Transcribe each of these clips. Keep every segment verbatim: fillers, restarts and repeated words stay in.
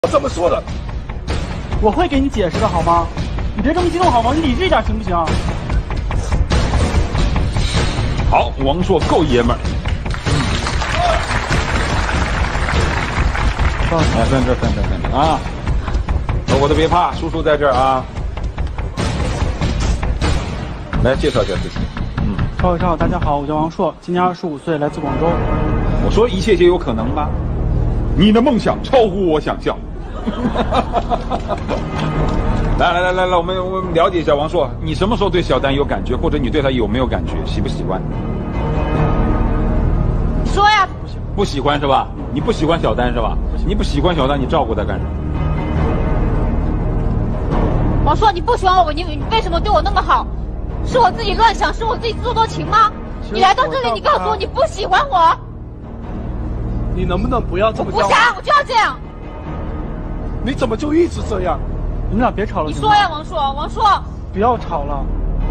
这么说的。 我会给你解释的好吗？你别这么激动好吗？你理智一点行不行？ 好，王硕够爷们儿。来，分这分这分这啊！走过的别怕，叔叔在这儿啊。来介绍一下自己。嗯， 各位上好，大家好，我叫王硕，今年二十五岁，来自广州。 我说一切皆有可能吧？你的梦想超乎我想象。来来来来来，我们我们了解一下王硕，你什么时候对小丹有感觉，或者你对他有没有感觉，喜不喜欢？ 你说呀。 不喜欢是吧？你不喜欢小丹是吧？你不喜欢小丹，你照顾他干什么？ 王硕，你不喜欢我，你你为什么对我那么好？是我自己乱想，是我自己自作多情吗？你来到这里，你告诉我你不喜欢我。 你能不能不要这么？ 我不想，我就要这样。 你怎么就一直这样？ 你们俩别吵了。 你说呀，王硕，王硕。 不要吵了。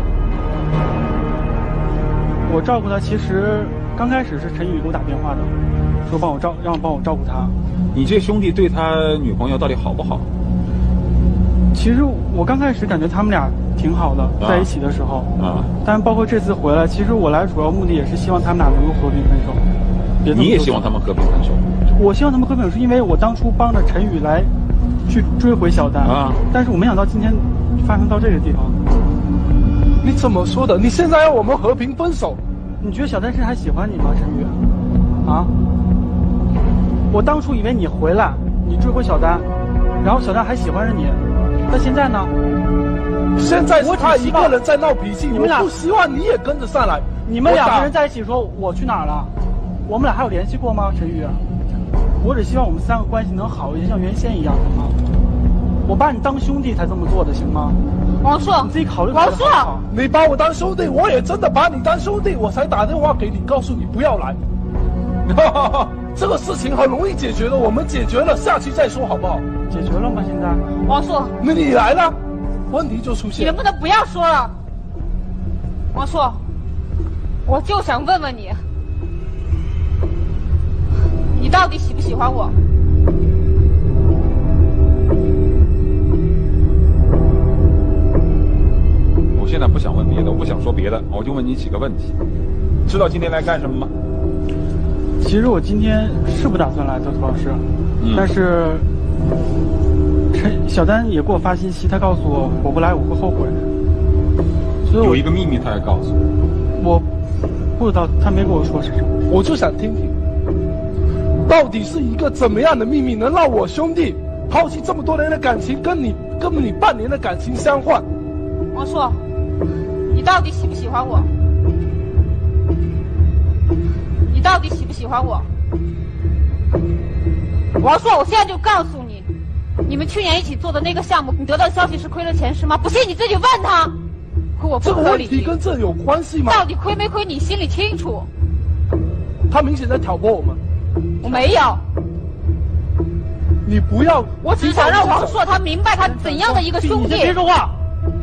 我照顾他，其实刚开始是陈宇给我打电话的，说帮我照，让我帮我照顾他。 你这兄弟对他女朋友到底好不好？ 其实我刚开始感觉他们俩挺好的，啊、在一起的时候。啊。但包括这次回来，其实我来主要目的也是希望他们俩能够和平分手。 你也希望他们和平分手？ 我希望他们和平分手，是因为我当初帮着陈宇来去追回小丹啊，但是我没想到今天发生到这个地方。 你怎么说的？你现在要我们和平分手？ 你觉得小丹是还喜欢你吗，陈宇？啊？我当初以为你回来，你追回小丹，然后小丹还喜欢着你，那现在呢？ 现在是他一个人在闹脾气， 你们俩我不希望你也跟着上来。 你们两个人在一起说我去哪儿了？我们俩还有联系过吗，陈宇？我只希望我们三个关系能好一些，像原先一样，行吗？我把你当兄弟才这么做的，行吗？ 王硕， 你自己考虑。 王硕， 你把我当兄弟，我也真的把你当兄弟，我才打电话给你，告诉你不要来。这个事情很容易解决的，我们解决了，下期再说好不好？ 解决了吗？现在？ 王硕， 那你来了，问题就出现。 你能不能不要说了？王硕，我就想问问你，你到底喜不喜欢我？ 我现在不想问别的，我不想说别的，我就问你几个问题。知道今天来干什么吗？ 其实我今天是不打算来的，涂老师，嗯、但是陈小丹也给我发信息，他告诉我我不来我会后悔。所以有一个秘密，他还告诉我，我不知道，他没跟我说是什么， 我就想听听，到底是一个怎么样的秘密，能让我兄弟抛弃这么多年的感情，跟你跟你半年的感情相换？ 王硕，你到底喜不喜欢我？你到底喜不喜欢我？王硕，我现在就告诉你，你们去年一起做的那个项目，你得到消息是亏了钱是吗？不信你自己问他。可我不合理。 这个问题跟这有关系吗？ 到底亏没亏，你心里清楚。 他明显在挑拨我们。 我没有。 你不要。 我只想让王硕他明白他怎样的一个兄弟。 你别说话。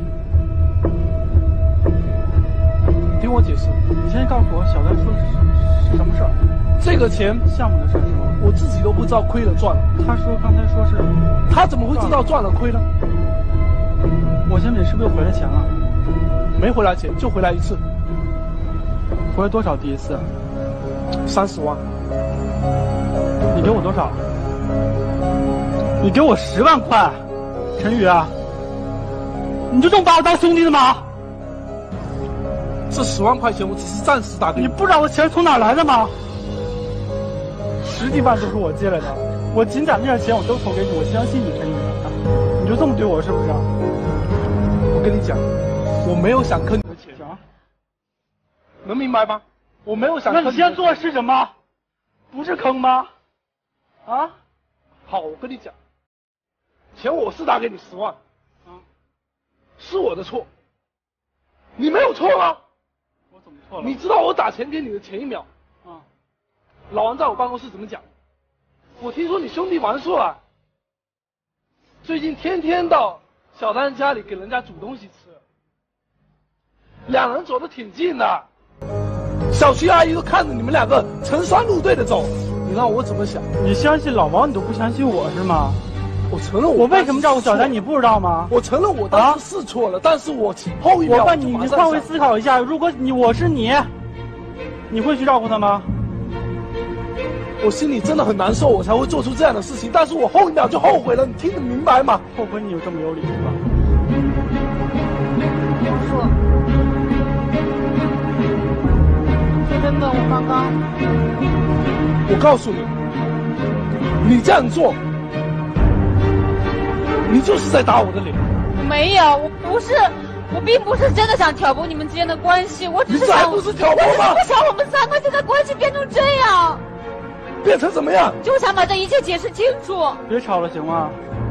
听我解释。 你先告诉我，小丹说的是是什么事儿？ 这个钱项目的事儿是吗？ 我自己都不知道亏了赚了。 他说刚才说是， 他怎么会知道赚了亏了？ 我先问你是不是又回来钱了？ 没回来钱，就回来一次。 回来多少？第一次？ 三十万。 你给我多少？你给我十万块，陈宇啊！你就这么把我当兄弟的吗？ 这十万块钱我只是暂时打给你。 你不知道我钱从哪来的吗？十几万都是我借来的，我紧攒那点钱我都投给你，我相信你，陈宇，你就这么对我是不是？ 我跟你讲，我没有想坑你的钱，能明白吗？我没有想坑你的钱。 那你现在做的是什么？不是坑吗？啊？ 好，我跟你讲，钱我是打给你十万，啊，是我的错，你没有错吗？ 我怎么错了？ 你知道我打钱给你的前一秒，啊，老王在我办公室怎么讲？我听说你兄弟王硕啊，最近天天到小丹家里给人家煮东西吃，两人走得挺近的，小区阿姨都看着你们两个成双入对的走，你让我怎么想？ 你相信老王，你都不相信我是吗？ 我承认我我为什么照顾小丹，你不知道吗？ 我承认我当时是错了，啊、但是我后一秒我问你，你换位思考一下，如果你我是你，你会去照顾他吗？ 我心里真的很难受，我才会做出这样的事情，但是我后一秒就后悔了，你听得明白吗？ 后悔你有这么有理是吧？ 王叔，说真的，我刚刚， 我告诉你，你这样做，你就是在打我的脸。 没有，我不是，我并不是真的想挑拨你们之间的关系，我只是想， 你这还不是挑拨吗？ 我想我们三个现在关系变成这样。 变成怎么样？ 就想把这一切解释清楚。 别吵了，行吗？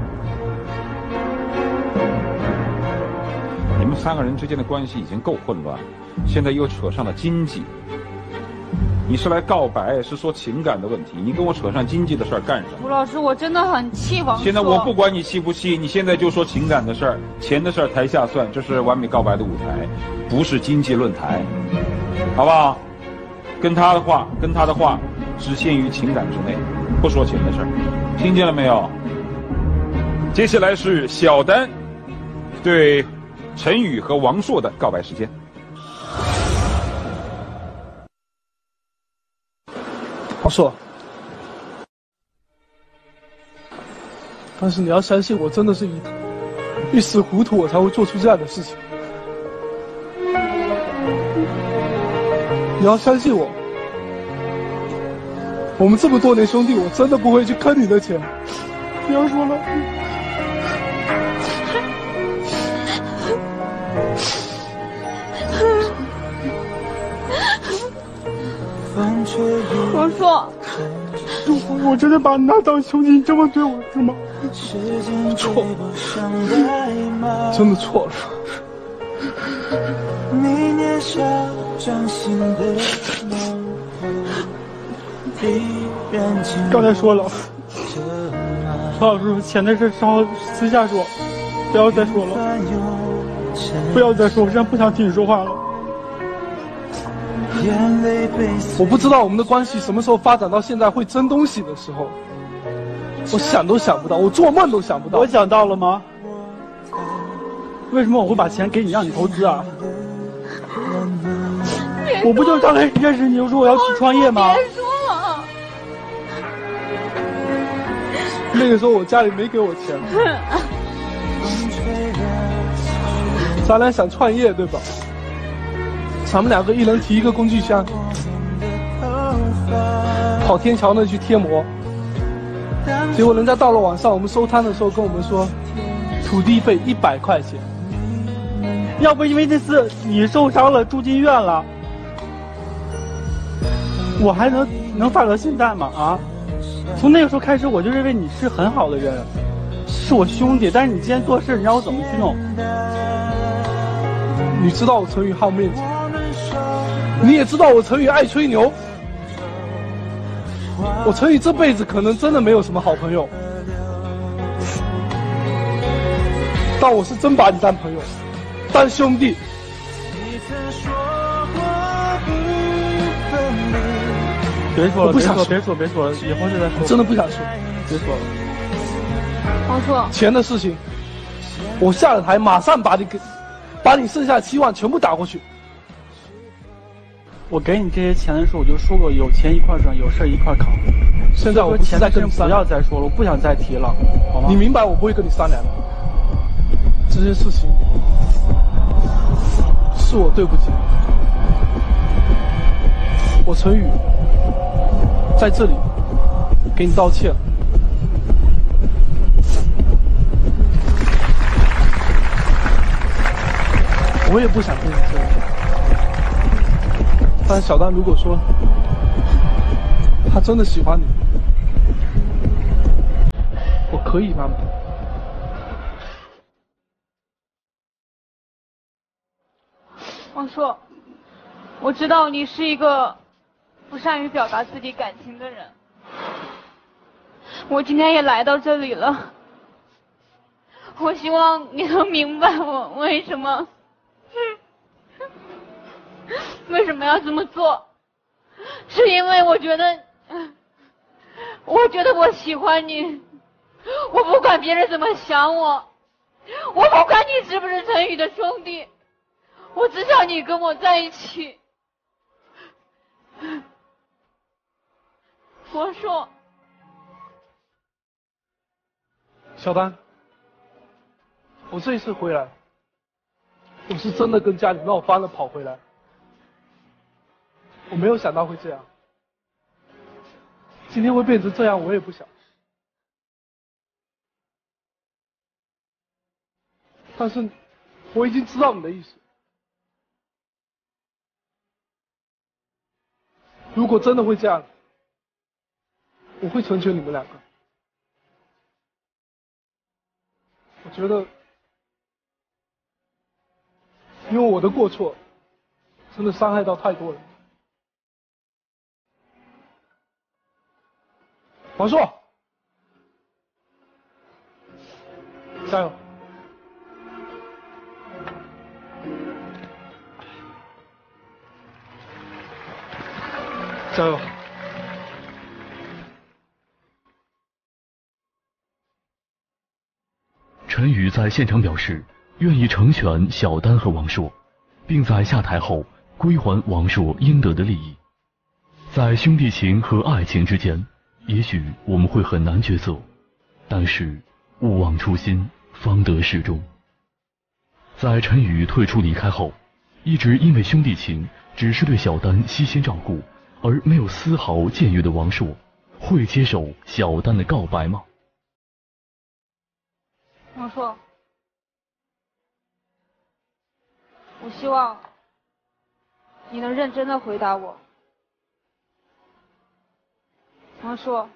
你们三个人之间的关系已经够混乱，现在又扯上了经济。你是来告白，是说情感的问题，你跟我扯上经济的事儿干什么？ 吴老师，我真的很气王硕。 现在我不管你气不气，你现在就说情感的事儿，钱的事儿台下算，这是完美告白的舞台，不是经济论坛，好不好？跟他的话，跟他的话。只限于情感之内，不说钱的事儿，听见了没有？接下来是小丹对陈宇和王硕的告白时间。 王硕，但是你要相信我，真的是一一时糊涂，我才会做出这样的事情。你要相信我。我们这么多年兄弟，我真的不会去坑你的钱。不要说了。 王硕， 我真的把你拿当兄弟，你这么对我是吗？ 错，真的错了。 刚才说了，曹老师，钱的事稍后私下说，不要再说了，不要再说，我现在不想听你说话了。 我不知道我们的关系什么时候发展到现在会争东西的时候，我想都想不到，我做梦都想不到。 我想到了吗？为什么我会把钱给你让你投资啊？我不就刚开始认识你就说我要去创业吗？ 别说了。 那个时候我家里没给我钱，咱俩想创业对吧？咱们两个一人提一个工具箱，跑天桥那去贴膜，结果人家到了晚上我们收摊的时候跟我们说，土地费一百块钱。 要不因为那次你受伤了住进院了，我还能能发到现在吗？啊！从那个时候开始，我就认为你是很好的人，是我兄弟。但是你今天做事，你让我怎么去弄？ 你知道我陈宇好面子，你也知道我陈宇爱吹牛。我陈宇这辈子可能真的没有什么好朋友，但我是真把你当朋友，当兄弟。 别说了， 我不想说， 别说，别说了，以后再说。 真的不想说， 别说了。 王硕， 钱的事情，我下了台马上把你给，把你剩下的期望全部打过去。 我给你这些钱的时候，我就说过，有钱一块赚，有事一块扛。 现在我不是在跟你不要再说了，我不想再提了，好吗？ 你明白我不会跟你商量的，这些事情是我对不起我陈宇，在这里给你道歉。我也不想跟你争，但小丹如果说他真的喜欢你，我可以吗？ 王硕，我知道你是一个不善于表达自己感情的人，我今天也来到这里了，我希望你能明白我为什么为什么要这么做，是因为我觉得我觉得我喜欢你， 我不管别人怎么想我，我不管你是不是陈宇的兄弟，我只想你跟我在一起。王硕， 小丹，我这一次回来，我是真的跟家里闹翻了跑回来，我没有想到会这样，今天会变成这样，我也不想。但是我已经知道你的意思，如果真的会这样，我会成全你们两个。我觉得，因为我的过错，真的伤害到太多人。王硕，加油！加油！ 陈宇在现场表示愿意成全小丹和王硕，并在下台后归还王硕应得的利益。在兄弟情和爱情之间，也许我们会很难抉择，但是勿忘初心，方得始终。在陈宇退出离开后，一直因为兄弟情只是对小丹悉心照顾而没有丝毫僭越的王硕，会接受小丹的告白吗？ 王硕，我希望你能认真的回答我。王硕，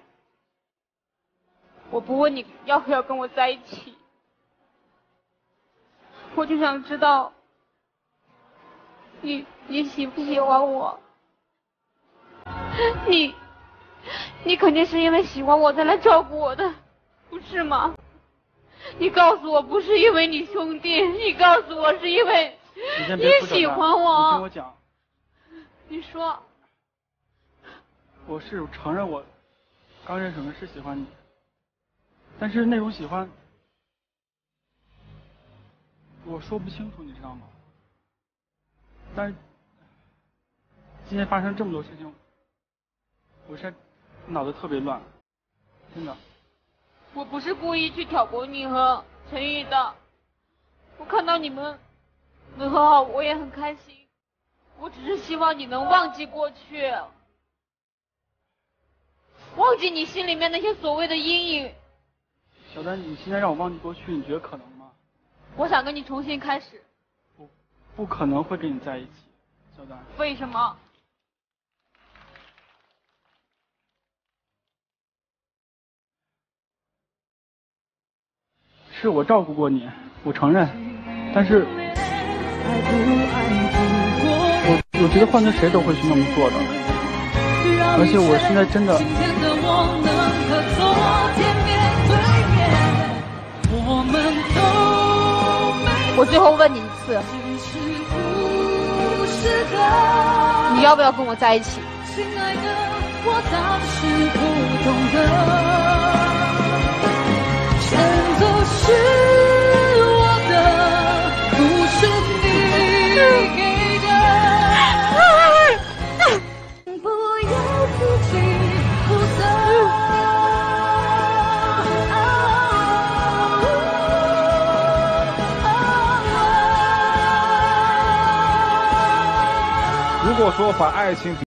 我不问你要不要跟我在一起，我就想知道你你喜不喜欢我？你你肯定是因为喜欢我才来照顾我的，不是吗？你告诉我不是因为你兄弟，你告诉我是因为你喜欢我。 你跟我讲。 你说。 我是承认我刚认识的是喜欢你，但是那种喜欢我说不清楚，你知道吗？但是今天发生这么多事情，我现在脑子特别乱，真的。 我不是故意去挑拨你和陈宇的，我看到你们能和好，我也很开心。我只是希望你能忘记过去，忘记你心里面那些所谓的阴影。 小丹，你现在让我忘记过去，你觉得可能吗？ 我想跟你重新开始。 我不可能会跟你在一起，小丹。 为什么？ 是我照顾过你，我承认，但是我我觉得换成谁都会去那么做的，而且我现在真的。 我最后问你一次，你要不要跟我在一起？亲爱的，我当时不懂得。全都是我的，不是你给的。不要自己负责。 如果说把爱情